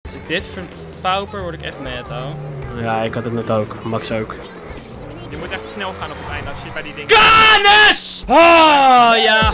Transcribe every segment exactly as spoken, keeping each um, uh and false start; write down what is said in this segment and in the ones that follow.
Als ik dit verpauper, word ik echt mad, hoor. Ja, ik had het net ook. Max ook. Je moet echt snel gaan op het einde als je bij die dingen... Canis! Oh, ja.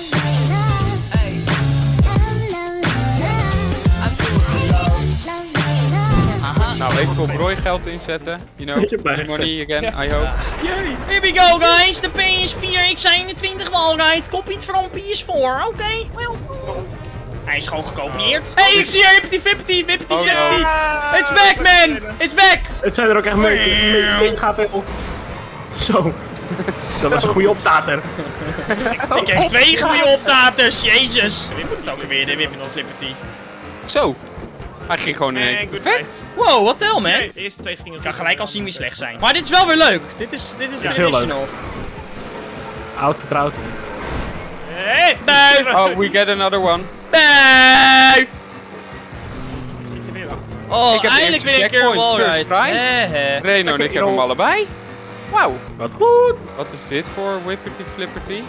Nou, even op Roy geld inzetten. You know, money again, I hope. Yay. Here we go, guys. De P S vier X eenentwintig Walride. Copy it from P S four. Oké, okay, well. Hij is gewoon gekopieerd. Hé, hey, ik zie je Hippity Fippity, Wippity Oh, Fippity. no. It's back, man. It's back. Het zijn er ook echt mega veel. Zo. Dat was een goede optater. Ik heb twee goede optaters. Jezus. Wie moet het ook weer, de Wippity Flippity. Zo. Hij ging gewoon in één keer perfect. Wow, what the hell, man? Nee, de eerste twee gingen... Ik kan gelijk al zien wie slecht zijn. Maar dit is wel weer leuk. Dit is, dit is Ja, heel traditional. Oud vertrouwd. Hey, Bui. Oh, we get another one. Bui. zit je weer achter. Oh, Ik heb eindelijk de weer een eerste keer een checkpoint, wallride. first try. Hehe. Reno en ik hebben hem allebei. Wauw. Wat goed. Wat is dit voor Whippity Flipperty?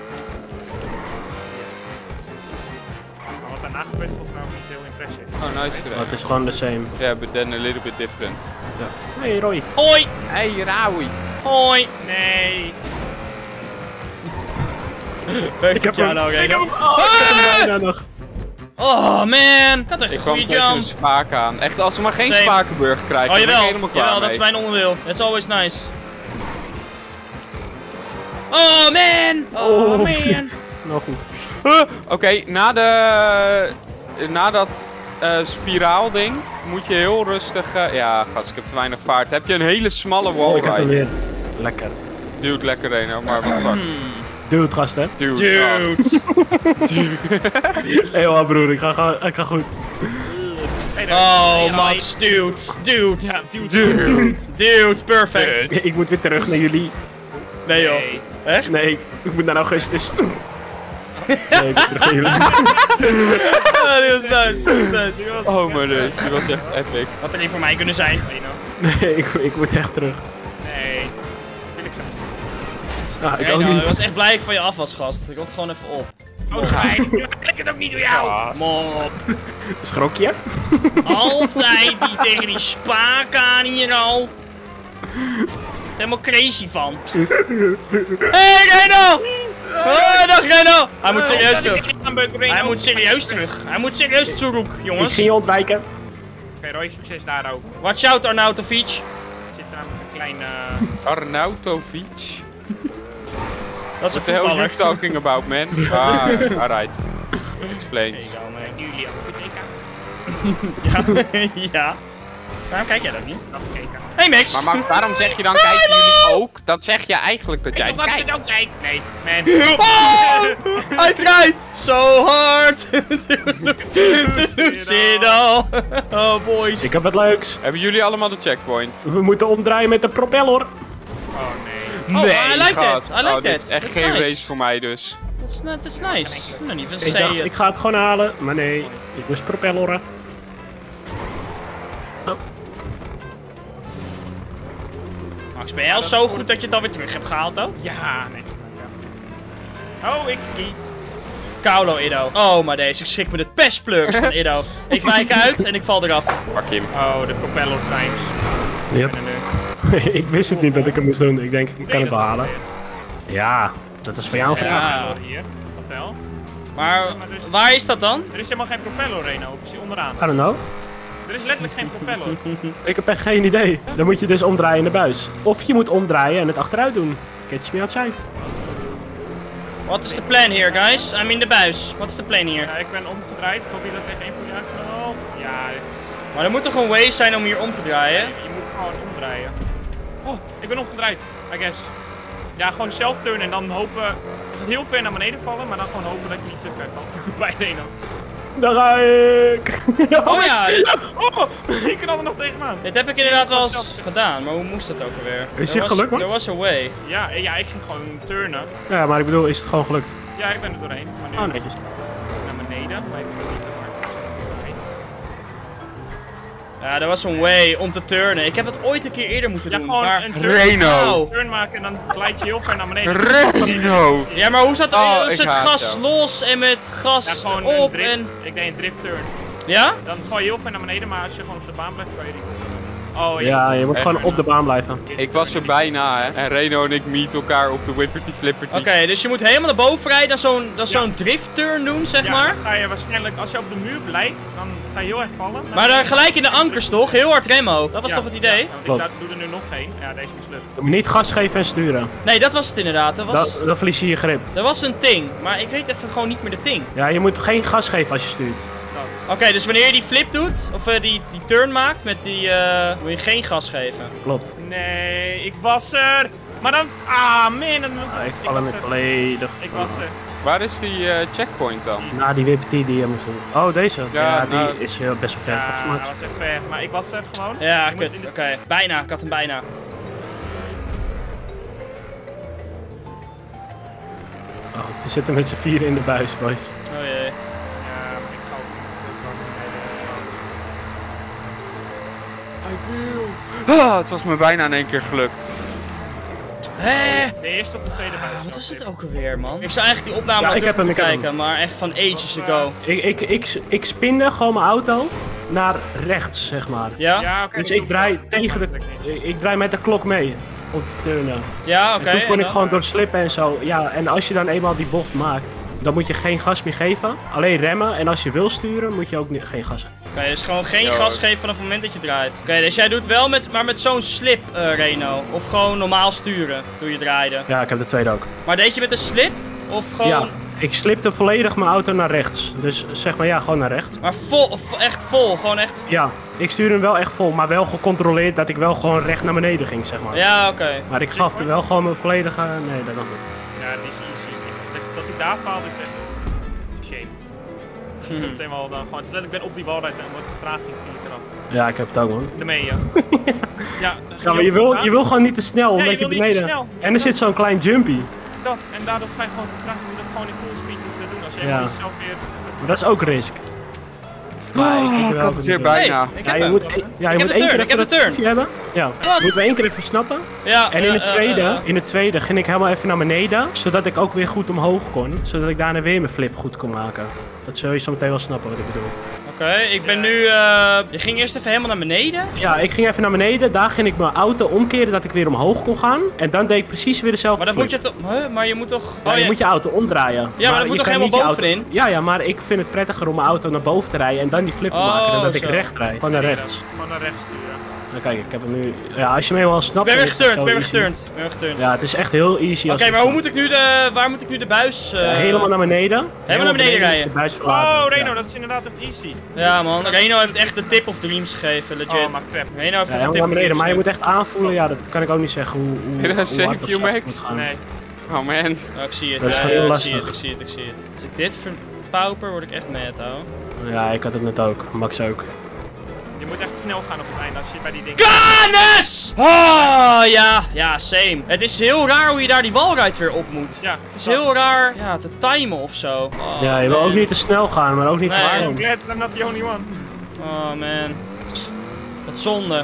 Maar wat daarna gebeurt volgens mij ook niet heel impressive. Oh, nice Oh, gedaan. het is gewoon the same. Yeah, but then a little bit different. Ja. Hey Roy. Hoi. Hey, Raoui. Hoi. Nee. Ik heb jou nou, Ik heb hem. Reno. Oh, ik heb hem bijna nog. Oh man, ik had echt Ik een kwam goede tegen een jump. spaak aan. Echt, als ze maar geen Same. spakenburg krijgen, Oh dan ben ik jawel, helemaal klaar jawel, dat is mee. mijn onderdeel. That's always nice. Oh man, oh, Oh. man. Nou goed. Huh? Oké, okay, na de... Na dat uh, spiraal-ding moet je heel rustig... Uh, ja, gast, ik heb te weinig vaart. Heb je een hele smalle Oh, ik heb hem wallride. weer. Lekker. Dude, lekker Reno, maar wat fuck. Dude, gast hè. Dude. Dude. Hé hey, broer, ik ga, ga, ik ga goed. Hey, daar- Oh hey, Max, dude, dude. Ja, dude. Dude, dude, perfect. Ik moet weer terug naar jullie. Nee joh. Nee. Echt? Nee, ik moet naar augustus. Nee, ik moet terug naar jullie. Ah, dit was nice, dit was nice. Oh maar dus, die was echt epic. Had er niet voor mij kunnen zijn. Reno. Nee, ik, ik moet echt terug. Nee. Wil ik graag. Nou, ik Nee, ook nou, niet. ik was echt blij dat ik van je af was, gast. Ik had gewoon even op. Oh, schijn. Ik het ook niet door jou. Mop. Schrok je? Altijd die tegen die spaak aan hier al. Helemaal crazy van. Hey Reno! Oh, dag Reno! Hij moet serieus terug. Hij moet serieus terug. Hij moet serieus terug, Ik jongens. ging je ontwijken. Oké, Roy, succes daar ook. Watch out Arnautovic. Er zit namelijk een klein... Uh... Arnautovic. Dat is een What the hell are you voetballer. talking about, man? Ah, alright. Explains. Hey, gaan we jullie ook gekeken? Ja. Ja. Waarom kijk jij dat niet? Afgekeken. Hey Max! Maar Max, waarom zeg je dan kijken jullie ook? Dat zeg je eigenlijk dat jij Ik dacht dat ik kijkt. het ook kijk. Nee, man. Oh! Hij draait zo hard! To zit al. Oh boys. Ik heb wat leuks. Hebben jullie allemaal de checkpoint? We moeten omdraaien met de propeller. Oh nee. Oh, I like gast. that. I like oh, dit that. is echt That's geen nice. race voor mij dus. That's, not, that's nice. I'm not even Ik say dacht, it. ik ga het gewoon halen. Maar nee, ik moest propelleren. Oh. Max, ben jij al zo goed dat je het alweer terug hebt gehaald ook? Ja, nee. Oh, ik niet. Kaulo, Ido. Oh, maar deze. Ik schrik me de pestpleurs van Ido. Ik wijk uit en ik val eraf. Pak hem. Oh, de propeller times. Yep. En de... Ik wist het niet dat ik hem moest doen. Ik denk, ik kan het wel halen. Ja, dat is voor jou een vraag. Ja. Hier, hotel. Maar waar is dat dan? Er is helemaal geen propeller, Reno. Of is die onderaan? I don't know. Er is letterlijk geen propeller. Ik heb echt geen idee. Dan moet je dus omdraaien in de buis. Of je moet omdraaien en het achteruit doen. Catch me outside. What is the plan here, guys? I'm in de buis. What's the plan here? Ja, ik ben omgedraaid. Ik hoop je dat tegen één van jullie uitknalt. Ja, dit is... Maar er moet toch een way zijn om hier om te draaien? Je moet gewoon omdraaien. Oh, ik ben omgedraaid. I guess. Ja, gewoon zelf turnen en dan hopen... Je gaat heel ver naar beneden vallen, maar dan gewoon hopen dat je niet te ver valt. Bij Reno. Daar ga ik. Oh ja, dit, Oh, ik kan er nog tegenaan. dit heb ik inderdaad wel eens gedaan, maar hoe moest dat ook alweer? Is There je was- gelukt, Max? There was a way. Ja, ja, ik ging gewoon turnen. Ja, maar ik bedoel, is het gewoon gelukt? Ja, ik ben er doorheen. Maar nu Oh, netjes. naar beneden. Maar even niet te hard. Ja, er was een way om te turnen. Ik heb het ooit een keer eerder moeten Ja, doen, gewoon maar... een turn, Reno! een turn maken en dan glijd je heel ver naar beneden. Reno! Ja, maar hoe zat Oh, is ik het haat gas jou. los en met gas Ja, gewoon op een drift. en... Ik deed een drift turn. Ja? Dan val je heel ver naar beneden, maar als je gewoon op de baan blijft, kan je die kosten doen. Oh Ja, je moet gewoon op de baan blijven. Ik was er bijna, hè. En Reno en ik meet elkaar op de Whipperty Flipperty. Oké, dus je moet helemaal naar boven rijden, dan zo'n ja. zo'n drift turn doen, zeg ja, maar. Dan ga je waarschijnlijk, als je op de muur blijft, dan ga je heel erg vallen. Maar dan gelijk in de ankers toch? Heel hard remmen. Dat was ja, toch het idee? Ja, want ik doe er nu nog geen. Ja, deze mislukt. Je moet niet gas geven en sturen. Nee, dat was het inderdaad. Dat was, Dan, dan verlies je je grip. dat was een ting, maar ik weet even gewoon niet meer de ting. Ja, je moet geen gas geven als je stuurt. Oké, okay, dus wanneer je die flip doet, of uh, die, die turn maakt met die, uh, moet je geen gas geven. Klopt. Nee, ik was er. Maar dan, ah man, dan Ja, ik ik val hem was niet er. volledig. Ik was er. Waar is die uh, checkpoint dan? Na die Whipperty die je moest doen. Oh, deze? Ja, Ja, die nou- is heel best wel ver Ja, volgens mij. dat was echt ver, maar ik was er gewoon. Ja, Je moet kut. in de- Oké, bijna. Ik had hem bijna. Oh, we zitten met z'n vieren in de buis, boys. Oh jee. Ja, maar ik ga ook niet veel van Ah, het was me bijna in één keer gelukt. Hé? de eerste op de tweede buis. Wat is het ook alweer, man? Ik zou eigenlijk die opname Ja, ja, ik heb hem, te ik heb kijken, hem. maar echt van ages ago. Ik, ik, ik, ik spinde gewoon mijn auto naar rechts, zeg maar. Ja? Ja, oké. Dus die ik doe draai wel. tegen de... Dat lukt niet. Ik, ik draai met de klok mee. Op de turnen. Ja, oké. En toen kon en ik dan? gewoon doorslippen en zo. Ja, en als je dan eenmaal die bocht maakt, dan moet je geen gas meer geven. Alleen remmen. En als je wil sturen, moet je ook niet, geen gas geven. Oké, dus gewoon geen Ja, gas hoor. geven vanaf het moment dat je draait. Oké, dus jij doet wel met, maar met zo'n slip, eh, Reno. Of gewoon normaal sturen, toen je draaide. Ja, ik heb de tweede ook. Maar deed je met een slip? Of gewoon... Ja, ik slipte volledig mijn auto naar rechts. Dus zeg maar ja, gewoon naar rechts. Maar vol, of echt vol, gewoon echt... Ja, ik stuurde hem wel echt vol, maar wel gecontroleerd dat ik wel gewoon recht naar beneden ging, zeg maar. Ja, oké. Maar ik gaf er wel gewoon mijn volledige... Nee, dat nog niet. Ja, die is easy. Dat, dat ik daar faal is echt shame. Hm. Ik zit meteen wel dan gewoon. Het is dat ik ben op die walrijd en wordt vertraging viel ik eraf. Ja, ik heb het ook, man. Daarmee, ja. Ja, Ja, maar je wil, je wil gewoon niet te snel, omdat je je, wil niet te beneden... snel. En er zit zo'n klein jumpy. Dat, en daardoor ga je gewoon te traag. Je moet het gewoon in full speed moeten doen. Als je Ja. helemaal jezelf weer... Maar dat is ook risk. Maar ik ik wel had dat het weer niet bijna. Hey, ik Ja, heb je hem. moet, e- ja, je Ik moet heb de één keer turn, ik even heb de dat turn. trucje hebben. Ja, Wat? je moet me één keer even snappen. Ja, En in de eh, eh, tweede, eh, eh. in de tweede ging ik helemaal even naar beneden, zodat ik ook weer goed omhoog kon. Zodat ik daarna weer mijn flip goed kon maken. Dat zul je zo meteen wel snappen wat ik bedoel. Oké, ik ben nu... eh, je ging eerst even helemaal naar beneden? Ja, ik ging even naar beneden, daar ging ik mijn auto omkeren dat ik weer omhoog kon gaan. En dan deed ik precies weer dezelfde Maar dan moet flip. je toch... Huh? Maar je moet toch... Ja, oh, je ja. moet je auto omdraaien. maar dat moet je toch kan helemaal niet je auto- bovenin? Ja, ja, maar ik vind het prettiger om mijn auto naar boven te rijden en dan die flip te Oh, maken dan dat ik zo. recht rijd. Gewoon naar rechts. Gewoon naar rechts sturen. Nou kijk, ik heb hem nu... Ja, als je hem helemaal Ik snapt... ben weer dan is het geturnd, ik ben zo weer easy. geturnd. Ik ben weer geturnd. Ja, het is echt heel easy. Oké, maar hoe moet ik nu de... Waar moet ik nu de buis... eh, Ja, helemaal naar beneden. Helemaal naar beneden rijden. De buis verlaten. Oh, Reno, Ja. dat is inderdaad echt easy. Ja man, Reno heeft echt de tip of dreams gegeven, legit. Oh, maar crap. Reno heeft Ja, echt de helemaal tip naar of beneden. dreams Maar je moet gegeven. echt aanvoelen. Ja, dat kan ik ook niet zeggen hoe, hoe, Is dat hoe hard save of you zacht het max? moet gaan. Nee. Oh man. Oh, ik zie het, Dat is ja, gewoon ja, heel ik zie het, lastig. ik zie het, ik zie het. Als ik dit verpauper, word ik echt mad, ouwe. Ja, ik had het net ook. Max ook. Je moet echt snel gaan op het einde als je bij die dingen... Canis! Oh, ja, ja, same. Het is heel raar hoe je daar die walride weer op moet. Ja, Het is dat. heel raar ja, te timen of zo. Oh, Ja, je wil man. ook niet te snel gaan, maar ook niet Nee. te I'm snel. glad I'm not the only one. Oh man. Wat zonde.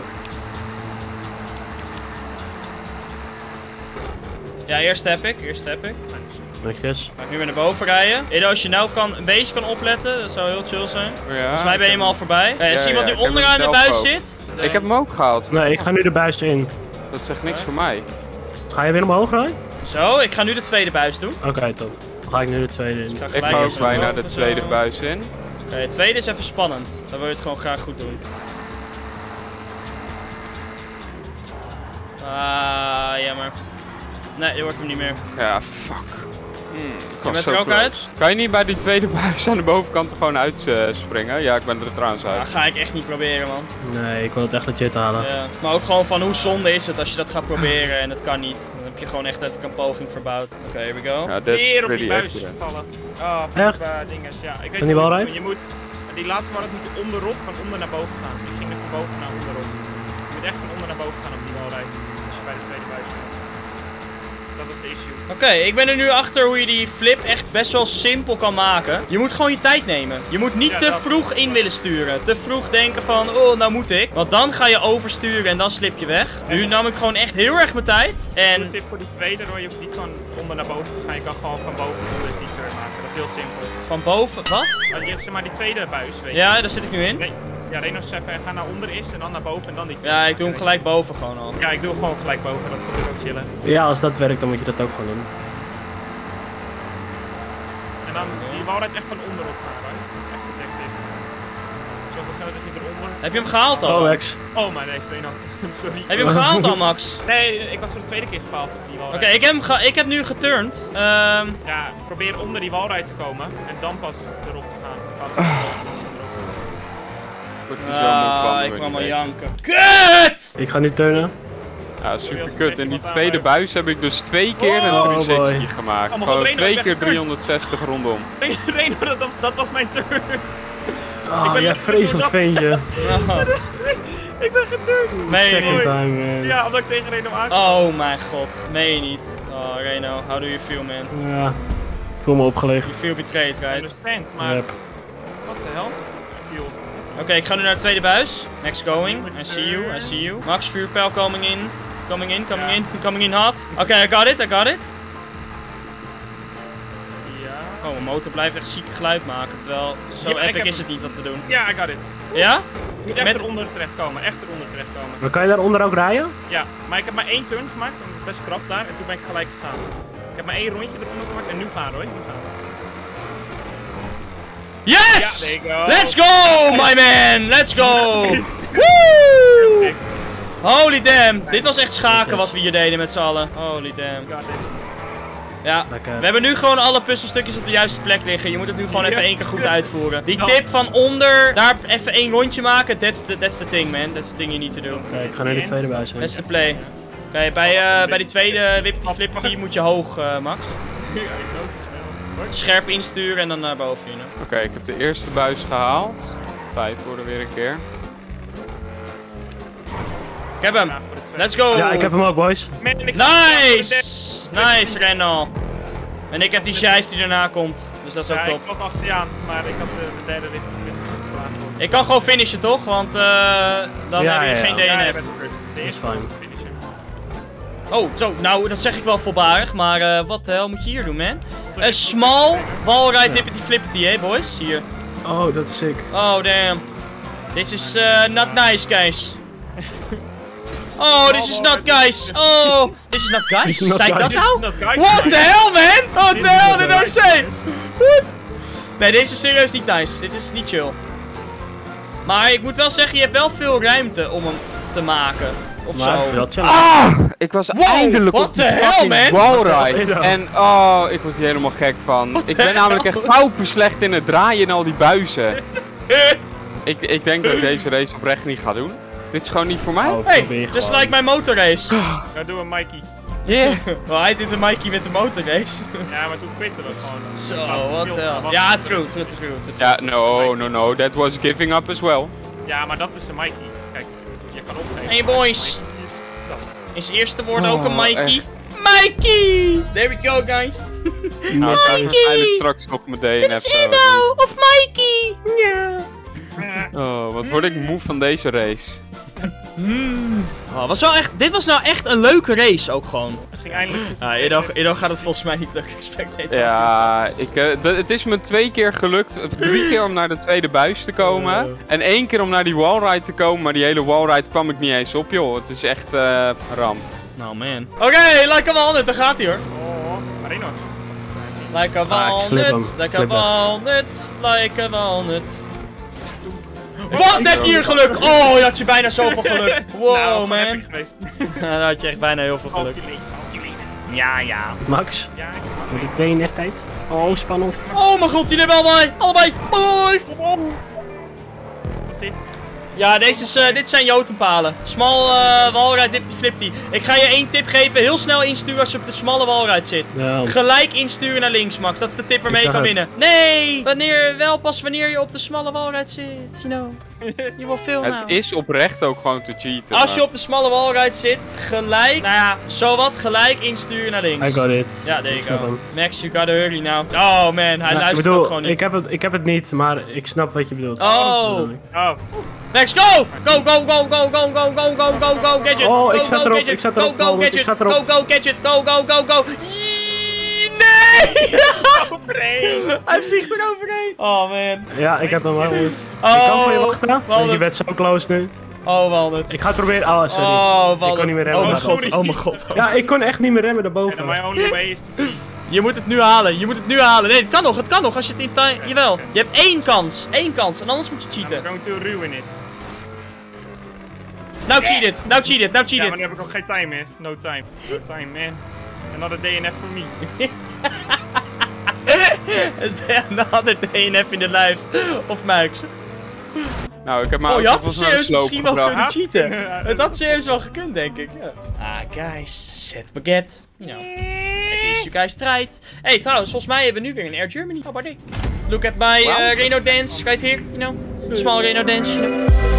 Ja, eerst heb ik, eerst heb ik. Netjes. Ga ik nu weer naar boven rijden. Edo, als je nou kan, een beetje kan opletten, dat zou heel chill zijn. Ja, Volgens mij ben je hem al voorbij. Eh, is Ja, iemand ja, die ik heb onderaan hem de zelf buis ook. zit? Ik heb hem ook gehaald. Nee, ik ga nu de buis in. Dat zegt niks voor mij. Ga je weer omhoog rijden? Zo, ik ga nu de tweede buis doen. Oké, top. Dan ga ik nu de tweede in. Ik ga Ik gelijk ga ook even naar bijna de boven, tweede zo. buis in. Oké, de tweede is even spannend. Dan wil je het gewoon graag goed doen. Ah, jammer. Nee, je wordt hem niet meer. Ja, fuck. Hmm, ik was bent zo er ook close. uit? Kan je niet bij die tweede buis aan de bovenkant er gewoon uitspringen? springen? Ja, ik ben er trouwens Dat uit. ga ik echt niet proberen, man. Nee, ik wil het echt legit halen. Ja. Maar ook gewoon van hoe zonde is het als je dat gaat proberen en het kan niet. Dan heb je gewoon echt uit een poging verbouwd. Oké, here we go. Ja, dat is Weer op die pretty buis accurate. vallen. Oh, Echt? uh, dinges, ja. Ik weet die niet hoe walrijd? je moet. Die laatste walrijd moet je onderop, van onder naar boven gaan. Die ging er van boven naar onderop. Je moet echt van onder naar boven gaan op die walrijd. Als je bij de tweede buis bent. Dat is de issue. Oké, ik ben er nu achter hoe je die flip echt best wel simpel kan maken. Je moet gewoon je tijd nemen. Je moet niet Ja, te dat. vroeg in willen sturen. Te vroeg denken van, oh, nou moet ik. Want dan ga je oversturen en dan slip je weg. Nu nam ik gewoon echt heel erg mijn tijd. Een En tip voor die tweede hoor, je hoeft niet gewoon onder naar boven te gaan. Je kan gewoon van boven onder die turn maken. maken. Dat is heel simpel. Van boven, wat? Maar je hebt zeg maar die tweede buis, weet je. Ja, daar zit ik nu in. Nee. Ja, Reno zegt even, ga naar onder eerst en dan naar boven en dan die twee. Ja, ik doe hem gelijk boven gewoon al. Ja, ik doe hem gewoon gelijk boven, dat gaat ook chillen. Ja, als dat werkt, dan moet je dat ook gewoon doen. En dan die walruit echt van onderop gaan, hoor. Dat is echt perfect dit. Zoveel snel dat je eronder... Heb je hem gehaald al? Oh, X. Oh, maar nee, Reno. Sorry. Heb je hem gehaald al, Max? Nee, ik was voor de tweede keer gefaald op die walruit. Oké, ik, heb hem ge- ik heb nu geturnd. Ehm Ja, probeer onder die walruit te komen en dan pas erop te gaan. Pas Word er zo moe van, Ah, wil ik je kwam niet al weten. janken. Kut! Ik ga nu turnen. Ja, super kut. In die tweede buis heb ik dus twee keer een Oh, driehonderdzestig boy. gemaakt. Oh, maar Gewoon Reno, twee ik ben keer gebeurd. driehonderdzestig rondom. Reno, dat, was- dat was mijn turn. Oh, ben ja, net vreselijk ventje. Oh, Ik ben geturnd. meen je Second niet? time, man. Ja, omdat ik tegen Reno aan. Oh mijn god, meen je niet. Oh Reno, how do you feel, man? Ja. Ik voel me opgelegd. You feel betrayed, right? Understand, maar Yep. wat de hel? Viel. Oké, ik ga nu naar de tweede buis. Next going. I see you, I see you. Max, vuurpijl coming in. Coming in, coming Ja. in, coming in hot. Oké, I got it, I got it. Ja. Oh, mijn motor blijft echt ziek geluid maken, terwijl zo Ja, ik epic heb- is het niet wat we doen. Ja, I got it. Ja? Je moet echt Met- eronder terechtkomen, echt eronder terechtkomen. Maar kan je daaronder ook rijden? Ja, maar ik heb maar één turn gemaakt, want het is best krap daar. En toen ben ik gelijk gegaan. Ik heb maar één rondje eronder gemaakt en nu gaan hoor. Nu gaan. Ja, Yes! there you go. Let's go, my man! Let's go! Woo! Holy damn, dit was echt schaken wat we hier deden met z'n allen. Holy damn. Got it. Ja, Lekker. we hebben nu gewoon alle puzzelstukjes op de juiste plek liggen. Je moet het nu gewoon even Ja. één keer goed uitvoeren. Die Ja. tip van onder, daar even één rondje maken, that's the, that's the thing, man. That's the thing you need to do. Oké, ik ga naar de tweede buis heen. That's the play. Oké, bij, eh, bij die tweede Whippity Flippity moet je hoog, eh, Max. Ja, ik nood te snel. Scherp insturen en dan naar boven hier. hè. Oké, ik heb de eerste buis gehaald. Tijd worden weer een keer. Ik heb hem. Ja, voor de tweede. Let's go. Ja, ik heb hem ook, boys. Man, ik- Nice! Nice, Renal. En ik heb die Scheist die erna komt. Dus dat is ook Ja, top. ik was achter je aan, maar ik had de, de derde rit klaar voor. Ik kan gewoon finishen, toch? Want eh dan Ja, heb je ja, geen ja. Ja, je D N F. bent first. De eerste fijn. was finishen. Oh, zo. Nou, dat zeg ik wel voorbarig. Maar eh, wat de hel moet je hier doen, man? Een small wallride hippity flippity, hè, boys? Hier. Oh, dat is sick. Oh, damn. This is uh, not nice, guys. Oh, this is not guys. Oh, this is not guys. This is not Zei ik dat guys. nou? Not guys. What the hell, man? What Dit the is hell not did I guys. say? What? Nee, deze is serieus niet nice. Dit is niet chill. Maar ik moet wel zeggen, je hebt wel veel ruimte om hem te maken. Of Maar het is zo. wel chill. Ah! Ik was Wow, eindelijk what op die the hell, fucking man? wallride. What the- En oh, ik word hier helemaal gek van. What Ik the ben namelijk echt pauper slecht in het draaien in al die buizen. Eh. Ik, ik denk dat ik deze race oprecht niet ga doen. Dit is gewoon niet voor mij. Oh, Hey, probeer just gewoon. like mijn motorrace. Ja, doe een Mikey. Yeah. Oh, hij deed een Mikey met de motorrace. Ja, maar toen quitten we gewoon. Zo, Nou, wat skills de hel. van wat- Ja, true, true, true, true. Ja, no, no, no. That was giving up as well. Ja, maar dat is een Mikey. Kijk, je kan opgeven. Hey, boys. Mikey is dat. Is eerste woord ook een Oh, Mikey? echt. Mikey! There we go, guys. Nou, ik ga waarschijnlijk straks nog mijn D N F zo. of Mikey. Ja. Oh, wat word ik moe van deze race. Oh, was wel echt, dit was nou echt een leuke race ook gewoon. Het ging eindelijk goed. Ja, eerder, eerder gaat het volgens mij niet dat ik expecteerde. Ja, ik, eh, d- het is me twee keer gelukt, of drie keer om naar de tweede buis te komen. Oh. En één keer om naar die wallride te komen, maar die hele wallride kwam ik niet eens op, joh. Het is echt eh ramp. Nou man. Oké, like a walnut, daar gaat hij hoor. Oh, Marino. Like a Ah, ik slip walnut, hem. like a Slip weg. walnut, like a walnut. Wat heb je hier geluk? Oh, je had je bijna zoveel geluk. Wow Nou, dat is wel man. epic geweest. Daar had je echt bijna heel veel geluk. Calculate, calculate. Ja, ja. Max, Ja, ik moet ik D N F tijd? Oh, spannend. Oh mijn god, jullie hebben allebei. Allebei. Hoi. wat is dit? Ja, deze is, eh, dit zijn jotenpalen. Small uh, wallride hippity flippity. Ik ga je één tip geven. Heel snel insturen als je op de smalle wallride zit. Ja. Gelijk insturen naar links, Max. Dat is de tip waarmee je Ik kan zag het. winnen. Nee! Wanneer, wel pas wanneer je op de smalle wallride zit. You know. Je wil veel Het nou. is oprecht ook gewoon te cheaten. Als je maar- op de smalle wallride zit, gelijk, nou ja, zowat gelijk insturen naar links. I got it. Ja, there Ik you snap go. hem. Max, you gotta hurry now. Oh man, hij Nou, ik luistert bedoel, ook gewoon niet. Ik heb, het, ik heb het niet, maar ik snap wat je bedoelt. Oh. Oh, Max, go! Go, go, go, go, go, go, go, go, go, go, gadget! Oh, go, ik go, zat erop, gadget. ik zat Go, erop, go, Paul, ik gadget! zat erop. Go, go, gadget! Go, go, go, go! Yee, nee! overheen. Hij vliegt er overheen. Oh man. Ja, ik heb hem wel goed. Oh, Ik kan voor je wachten, want Walnut. je bent zo close nu. Oh, Walnut. Ik ga het proberen. Oh, sorry. Oh, ik Walnut. kon niet meer remmen. Oh mijn naar god. boven. Oh mijn god. Ja, ik kon echt niet meer remmen En daarboven. my only way is to cheat. Je moet het nu halen. Je moet het nu halen. Nee, het kan nog. Het kan nog als je het in time... Jawel. Je hebt één kans. Eén kans. En anders moet je cheaten. I'm going to ruin it. Nou cheat it. Nou cheat it. Nou Ja, cheat maar it. nu heb ik ook geen time meer. No time. No time, man. Another day and F for me. Another day in F in the life of Max. Nou, ik heb mijn Oh, je auto had het vast naar de serieus sloop misschien wel gebracht. kunnen cheaten. Het had serieus wel gekund, denk ik. Ja. Ah, guys. Set baguette. You know. It is you guys tried. Hey, trouwens, volgens mij hebben we nu weer een Air Germany. How about it? Look at my uh, Renault dance right here, you know. Small Renault dance, you know.